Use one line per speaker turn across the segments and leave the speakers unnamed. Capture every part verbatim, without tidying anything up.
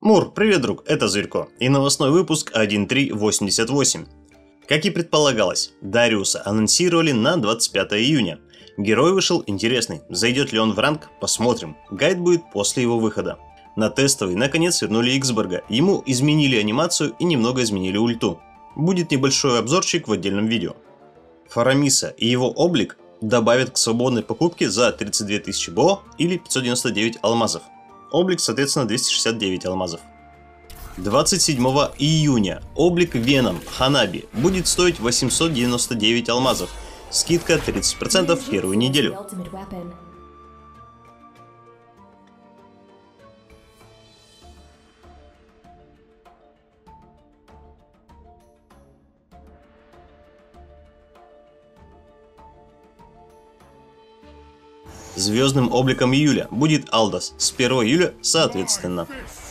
Мур, привет, друг, это Зверько и новостной выпуск один три восемьдесят восемь. Как и предполагалось, Дариуса анонсировали на двадцать пятое июня. Герой вышел интересный, зайдет ли он в ранг, посмотрим. Гайд будет после его выхода. На тестовый наконец вернули Иксборга, ему изменили анимацию и немного изменили ульту. Будет небольшой обзорчик в отдельном видео. Фарамиса и его облик добавят к свободной покупке за тридцать две тысячи БО или пятьсот девяносто девять алмазов. Облик, соответственно, двести шестьдесят девять алмазов. двадцать седьмого июня облик Веном Ханаби будет стоить восемьсот девяносто девять алмазов. Скидка тридцать процентов в первую неделю. Звездным обликом июля будет Алдас, с первого июля соответственно.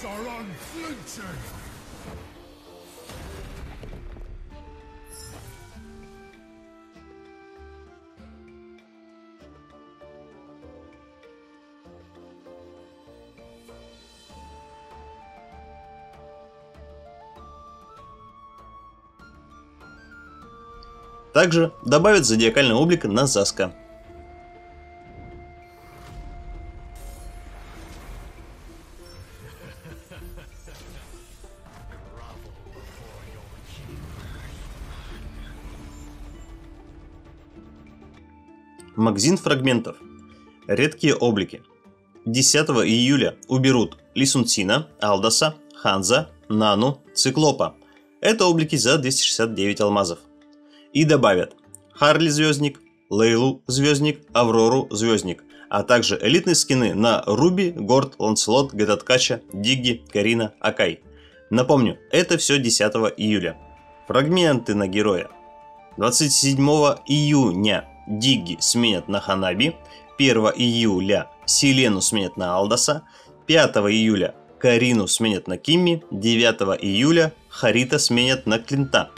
Также добавят зодиакальный облик на Заска. Магазин фрагментов. Редкие облики. десятого июля уберут Лисунцина, Алдаса, Ханза, Нану, Циклопа. Это облики за двести шестьдесят девять алмазов. И добавят Харли Звездник, Лейлу Звездник, Аврору Звездник, а также элитные скины на Руби, Горд, Ланселот, Гетаткача, Дигги, Карина, Акай. Напомню, это все десятого июля. Фрагменты на героя. двадцать седьмого июня Дигги сменят на Ханаби, первого июля Селену сменят на Алдаса, пятого июля Карину сменят на Кимми, девятого июля Харита сменят на Клинта.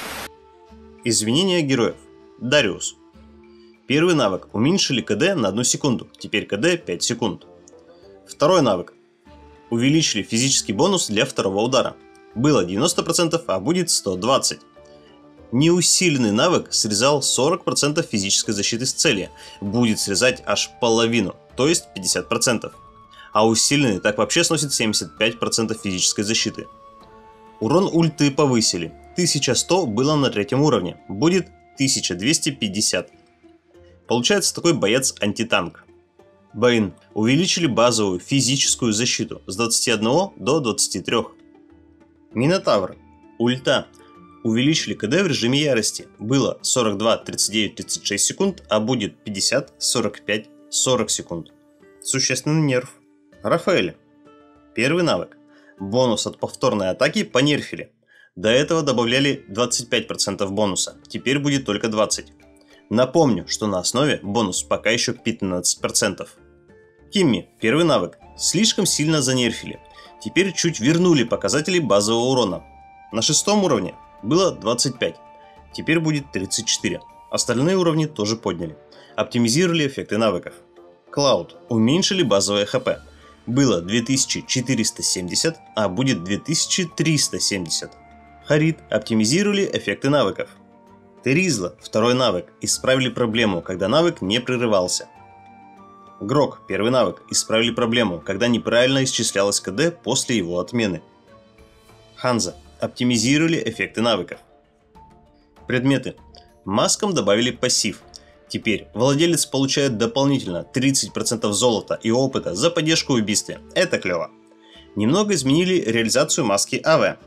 Изменения героев. Дариус. Первый навык. Уменьшили КД на одну секунду, теперь КД пять секунд. Второй навык. Увеличили физический бонус для второго удара. Было девяносто процентов, а будет сто двадцать процентов. Неусиленный навык срезал сорок процентов физической защиты с цели, будет срезать аж половину, то есть пятьдесят процентов. А усиленный так вообще сносит семьдесят пять процентов физической защиты. Урон ульты повысили, тысяча сто было на третьем уровне, будет тысяча двести пятьдесят. Получается такой боец-антитанк. Бэйн. Увеличили базовую физическую защиту с двадцати одного до двадцати трёх. Минотавр. Ульта. Увеличили КД в режиме ярости. Было сорок два, тридцать девять, тридцать шесть секунд, а будет пятьдесят, сорок пять, сорок секунд. Существенный нерв. Рафаэль. Первый навык. Бонус от повторной атаки понерфили. До этого добавляли двадцать пять процентов бонуса, теперь будет только двадцать процентов. Напомню, что на основе бонус пока еще пятнадцать процентов. Кимми. Первый навык. Слишком сильно занерфили. Теперь чуть вернули показатели базового урона. На шестом уровне было двадцать пять, теперь будет тридцать четыре. Остальные уровни тоже подняли. Оптимизировали эффекты навыков. Клауд. Уменьшили базовое ХП. Было две тысячи четыреста семьдесят, а будет две тысячи триста семьдесят. Харит. Оптимизировали эффекты навыков. Теризла. Второй навык. Исправили проблему, когда навык не прерывался. Грок. Первый навык. Исправили проблему, когда неправильно исчислялось КД после его отмены. Ханза. Оптимизировали эффекты навыков. Предметы. Маскам добавили пассив. Теперь владелец получает дополнительно тридцать процентов золота и опыта за поддержку в убийстве. Это клево. Немного изменили реализацию маски АВ.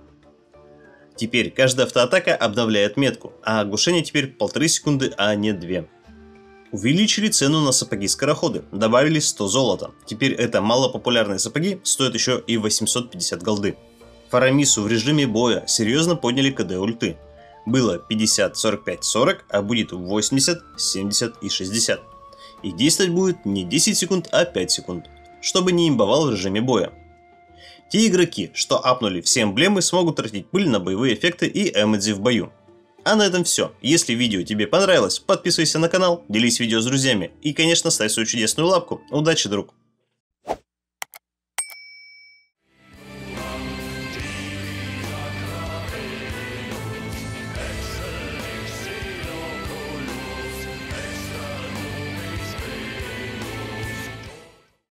Теперь каждая автоатака обновляет метку, а оглушение теперь полторы секунды, а не две. Увеличили цену на сапоги-скороходы, добавили сто золота. Теперь это малопопулярные сапоги стоят еще и восемьсот пятьдесят голды. Фарамису в режиме боя серьезно подняли КД ульты. Было пятьдесят, сорок пять, сорок, а будет восемьдесят, семьдесят и шестьдесят. И действовать будет не десять секунд, а пять секунд, чтобы не имбовал в режиме боя. Те игроки, что апнули все эмблемы, смогут тратить пыль на боевые эффекты и эмодзи в бою. А на этом все. Если видео тебе понравилось, подписывайся на канал, делись видео с друзьями и, конечно, ставь свою чудесную лапку. Удачи, друг!